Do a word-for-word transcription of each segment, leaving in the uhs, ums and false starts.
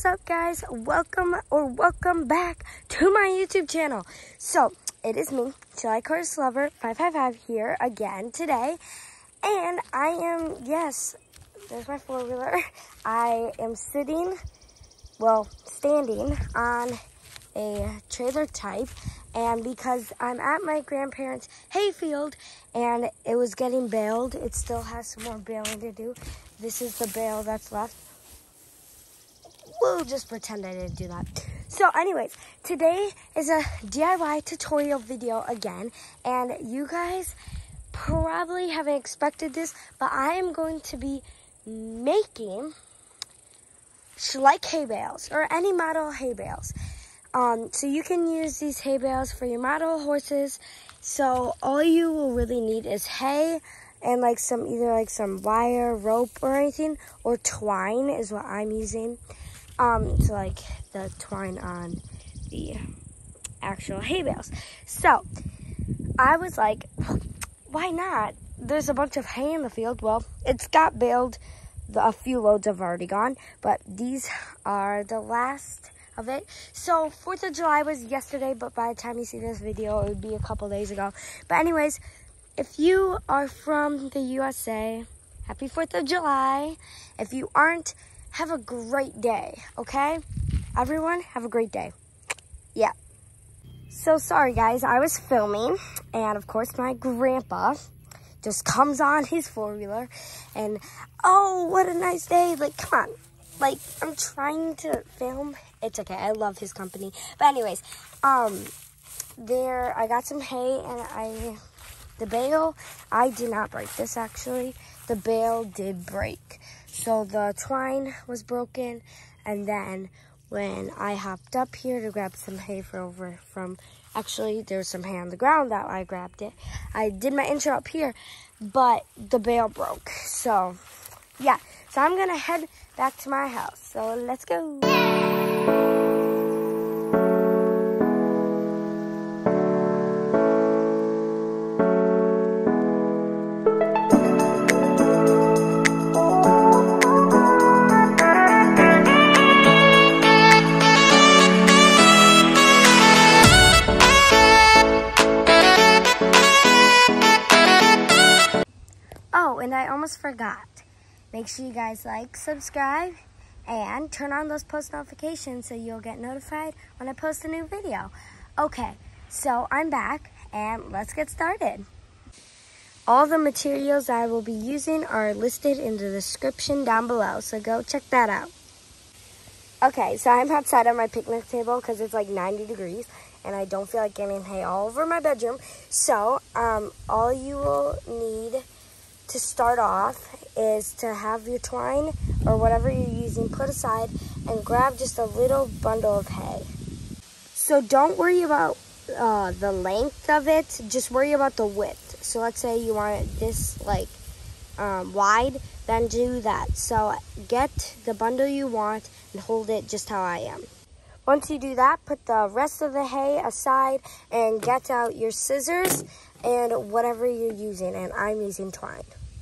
What's up, guys? Welcome or welcome back to my YouTube channel. So it is me, July Curtis Lover five five five here again today, and I am yes, there's my four wheeler. I am sitting, well, standing on a trailer type, and because I'm at my grandparents' hayfield and it was getting baled, it still has some more baling to do. This is the bale that's left. We'll just pretend I didn't do that. So anyways, today is a D I Y tutorial video again, and you guys probably haven't expected this, but I am going to be making like hay bales or any model hay bales. Um, so you can use these hay bales for your model horses. So all you will really need is hay and like some either like some wire, rope, or anything, or twine is what I'm using. Um, so like the twine on the actual hay bales. So I was like, why not? There's a bunch of hay in the field. Well, it's got baled. The, a few loads have already gone, but these are the last of it. So fourth of July was yesterday, but by the time you see this video, it would be a couple days ago. But anyways, if you are from the U S A, happy fourth of July. If you aren't, have a great day, okay? Everyone, have a great day. Yeah. So sorry, guys. I was filming, and of course, my grandpa just comes on his four-wheeler, and oh, what a nice day. Like, come on. Like, I'm trying to film. It's okay. I love his company. But anyways, um, there, I got some hay, and I, the bale, I did not break this, actually. The bale did break. So the twine was broken, and then when I hopped up here to grab some hay for over from, actually there's some hay on the ground that I grabbed it. I did my intro up here, but the bale broke. So yeah, so I'm gonna head back to my house. So let's go. Oh, and I almost forgot. Make sure you guys like, subscribe, and turn on those post notifications so you'll get notified when I post a new video. Okay, so I'm back, and let's get started. All the materials I will be using are listed in the description down below, so go check that out. Okay, so I'm outside on my picnic table because it's like ninety degrees, and I don't feel like getting hay all over my bedroom. So, um, all you will need to start off is to have your twine or whatever you're using put aside and grab just a little bundle of hay. So don't worry about uh, the length of it, just worry about the width. So let's say you want it this like um, wide, then do that. So get the bundle you want and hold it just how I am. Once you do that, put the rest of the hay aside and get out your scissors and whatever you're using, and I'm using twine.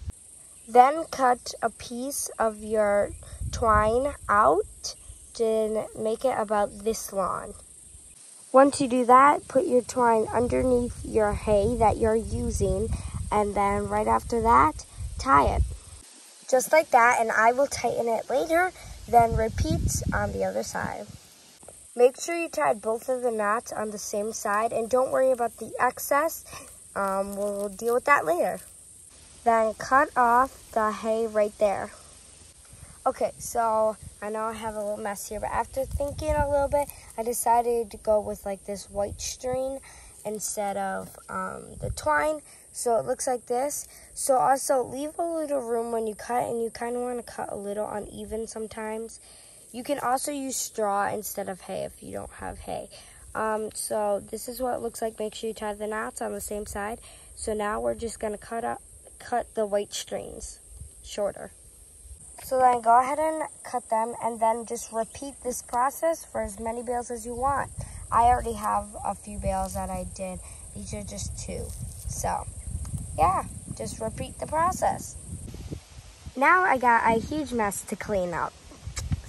Then cut a piece of your twine out to make it about this long. Once you do that, put your twine underneath your hay that you're using, and then right after that, tie it. Just like that, and I will tighten it later, then repeat on the other side. Make sure you tie both of the knots on the same side, and don't worry about the excess. Um, we'll deal with that later. Then cut off the hay right there. Okay, so I know I have a little mess here, but after thinking a little bit, I decided to go with like this white string instead of um, the twine. So it looks like this. So also leave a little room when you cut, and you kind of want to cut a little uneven sometimes. You can also use straw instead of hay if you don't have hay. Um, so this is what it looks like. Make sure you tie the knots on the same side. So now we're just going to cut up, cut the white strings shorter. So then go ahead and cut them, and then just repeat this process for as many bales as you want. I already have a few bales that I did. These are just two. So yeah, just repeat the process. Now I got a huge mess to clean up.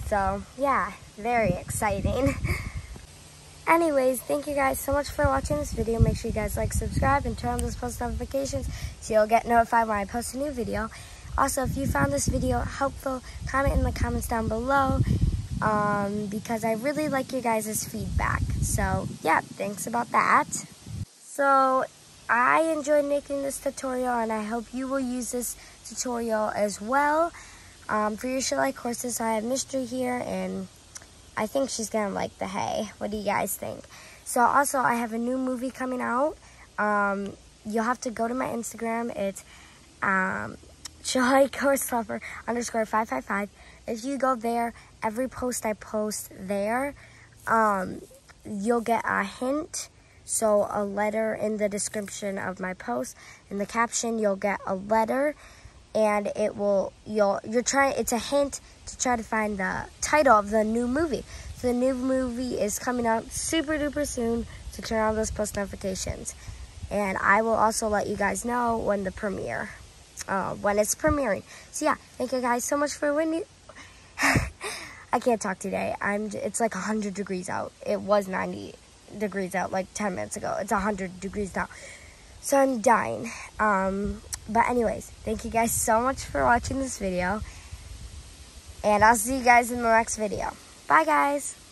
So, yeah, very exciting. Anyways, thank you guys so much for watching this video. Make sure you guys like, subscribe, and turn on those post notifications so you'll get notified when I post a new video. Also, if you found this video helpful, comment in the comments down below um, because I really like your guys' feedback. So, yeah, thanks about that. So, I enjoyed making this tutorial, and I hope you will use this tutorial as well. Um, for your Shillelagh courses, I have Mystery here, and I think she's gonna like the hay. What do you guys think? So also, I have a new movie coming out. Um, you'll have to go to my Instagram. It's um, Shillelagh Course Lover underscore five five five. If you go there, every post I post there, um, you'll get a hint. So a letter in the description of my post. In the caption, you'll get a letter, and it will you'll you're trying. It's a hint to try to find the title of the new movie. So the new movie is coming out super duper soon, so turn on those post notifications. And I will also let you guys know when the premiere, uh, when it's premiering. So yeah, thank you guys so much for winning. I can't talk today. I'm. It's like one hundred degrees out. It was ninety degrees out like ten minutes ago. It's one hundred degrees now. So I'm dying. Um, but anyways, thank you guys so much for watching this video. And I'll see you guys in the next video. Bye, guys.